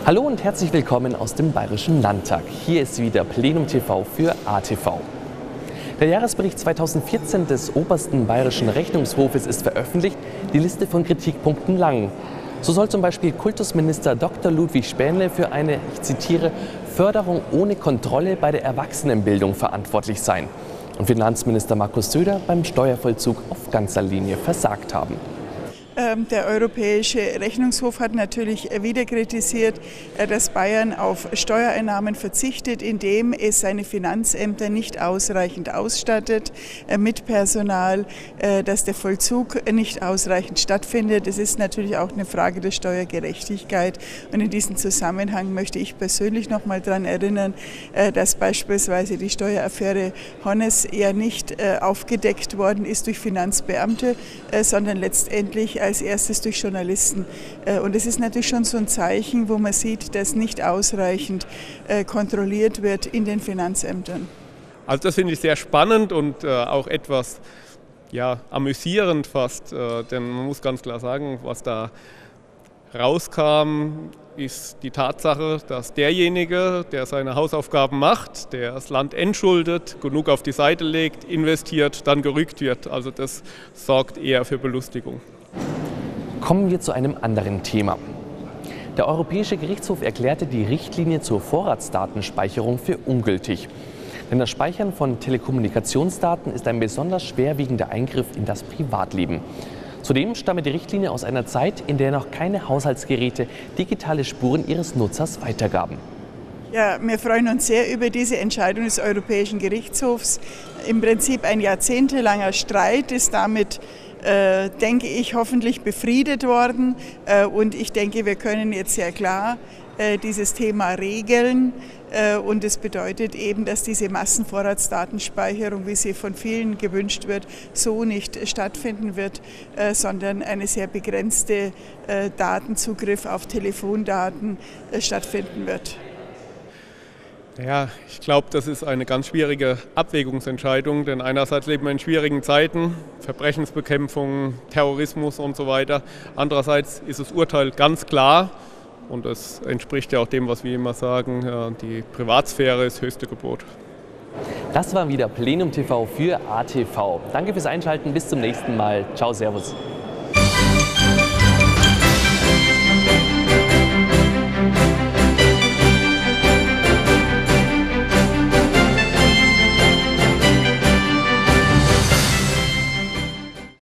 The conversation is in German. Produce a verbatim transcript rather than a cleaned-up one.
Hallo und herzlich willkommen aus dem Bayerischen Landtag. Hier ist wieder Plenum T V für A T V. Der Jahresbericht zweitausendvierzehn des Obersten Bayerischen Rechnungshofes ist veröffentlicht, die Liste von Kritikpunkten lang. So soll zum Beispiel Kultusminister Doktor Ludwig Spähnle für eine, ich zitiere, Förderung ohne Kontrolle bei der Erwachsenenbildung verantwortlich sein und Finanzminister Markus Söder beim Steuervollzug auf ganzer Linie versagt haben. Der Europäische Rechnungshof hat natürlich wieder kritisiert, dass Bayern auf Steuereinnahmen verzichtet, indem es seine Finanzämter nicht ausreichend ausstattet mit Personal, dass der Vollzug nicht ausreichend stattfindet. Es ist natürlich auch eine Frage der Steuergerechtigkeit. Und in diesem Zusammenhang möchte ich persönlich noch mal daran erinnern, dass beispielsweise die Steueraffäre Honnes ja nicht aufgedeckt worden ist durch Finanzbeamte, sondern letztendlich als erstes durch Journalisten. Und es ist natürlich schon so ein Zeichen, wo man sieht, dass nicht ausreichend kontrolliert wird in den Finanzämtern. Also das finde ich sehr spannend und auch etwas ja, amüsierend fast, denn man muss ganz klar sagen, was da rauskam, ist die Tatsache, dass derjenige, der seine Hausaufgaben macht, der das Land entschuldet, genug auf die Seite legt, investiert, dann gerügt wird. Also das sorgt eher für Belustigung. Kommen wir zu einem anderen Thema. Der Europäische Gerichtshof erklärte die Richtlinie zur Vorratsdatenspeicherung für ungültig. Denn das Speichern von Telekommunikationsdaten ist ein besonders schwerwiegender Eingriff in das Privatleben. Zudem stamme die Richtlinie aus einer Zeit, in der noch keine Haushaltsgeräte digitale Spuren ihres Nutzers weitergaben. Ja, wir freuen uns sehr über diese Entscheidung des Europäischen Gerichtshofs. Im Prinzip ein jahrzehntelanger Streit ist damit, äh, denke ich, hoffentlich befriedet worden. Äh, und ich denke, wir können jetzt sehr klar äh, dieses Thema regeln. Äh, und es bedeutet eben, dass diese Massenvorratsdatenspeicherung, wie sie von vielen gewünscht wird, so nicht stattfinden wird, äh, sondern eine sehr begrenzte äh, Datenzugriff auf Telefondaten äh, stattfinden wird. Ja, ich glaube, das ist eine ganz schwierige Abwägungsentscheidung, denn einerseits leben wir in schwierigen Zeiten, Verbrechensbekämpfung, Terrorismus und so weiter. Andererseits ist das Urteil ganz klar und es entspricht ja auch dem, was wir immer sagen, die Privatsphäre ist höchste Gebot. Das war wieder Plenum T V für A T V. Danke fürs Einschalten, bis zum nächsten Mal. Ciao, servus.